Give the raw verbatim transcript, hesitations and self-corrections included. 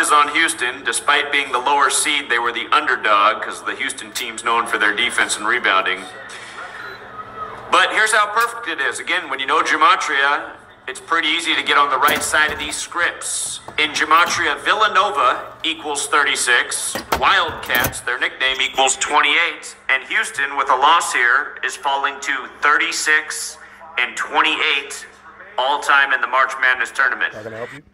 is on Houston. Despite being the lower seed, they were the underdog because the Houston team's known for their defense and rebounding. But here's how perfect it is. Again, when you know gematria, it's pretty easy to get on the right side of these scripts. In gematria, Villanova equals thirty-six. Wildcats, their nickname, equals twenty-eight. And Houston, with a loss here, is falling to thirty-six and twenty-eight all time in the March Madness tournament. Not gonna help you.